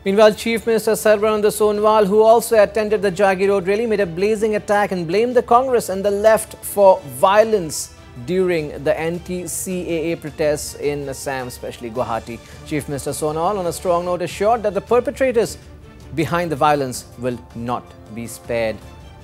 Meanwhile, Chief Minister Sarbananda Sonowal, who also attended the Jagiroad rally, made a blazing attack and blamed the Congress and the left for violence during the anti-CAA protests in Assam, especially Guwahati. Chief Minister Sonowal, on a strong note, assured that the perpetrators behind the violence will not be spared.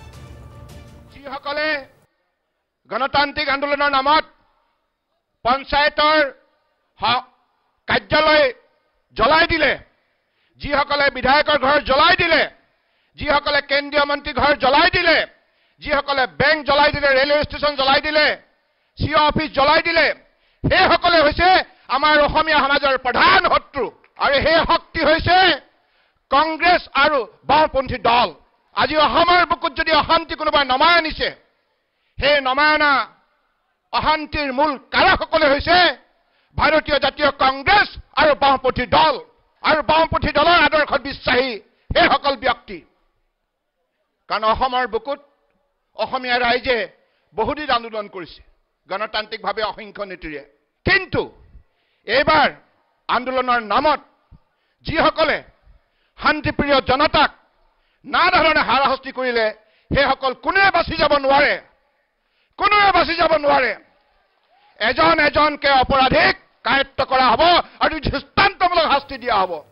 গণতান্ত্রিক আন্দোলনৰ নামত পঞ্চায়তৰ কাৰ্যালয় জ্বলাই দিলে, যিসকলে বিধায়কৰ ঘৰ জ্বলাই দিলে, যিসকলে কেন্দ্ৰীয় মন্ত্ৰী ঘৰ জ্বলাই দিলে, যিসকলে বেংক জ্বলাই দিলে, ৰেলৱে ষ্টেচন জ্বলাই দিলে, সিও অফিস জ্বলাই দিলে, সেইসকলে হৈছে আমাৰ অসমীয়া সমাজৰ প্ৰধান শত্ৰু। আৰু সেই শক্তি হৈছে কংগ্ৰেছ আৰু বাওঁপন্থী দল। আজি অসমৰ বুকুত যদি অশান্তি কোনোবাই নমাই আনিছে, সেই নমায়না অশান্তিৰ মূল কাৰকসকলে হৈছে ভাৰতীয় জাতীয় কংগ্ৰেছ আৰু বাওঁপন্থী দল। আৰু বাওঁপন্থী দলৰ আদৰ্শত বিশ্বাসী সেইসকল ব্যক্তি। কাৰণ অসমৰ বুকুত অসমীয়া ৰাইজে বহুদিন আন্দোলন কৰিছে গণতান্ত্ৰিকভাৱে অসংখ্য নীতিৰে। কিন্তু এইবাৰ আন্দোলনৰ নামত যিসকলে শান্তিপ্ৰিয় জনতাক নানাধৰণে হাৰাশাস্তি কৰিলে, সেইসকল কোনোৱে বাচি যাব নোৱাৰে, কোনোৱে বাচি যাব নোৱাৰে। এজন এজনকে অপৰাধীক কায়ত্ব কৰা হ'ব আৰু দৃষ্টান্তমূলক শাস্তি দিয়া হ'ব।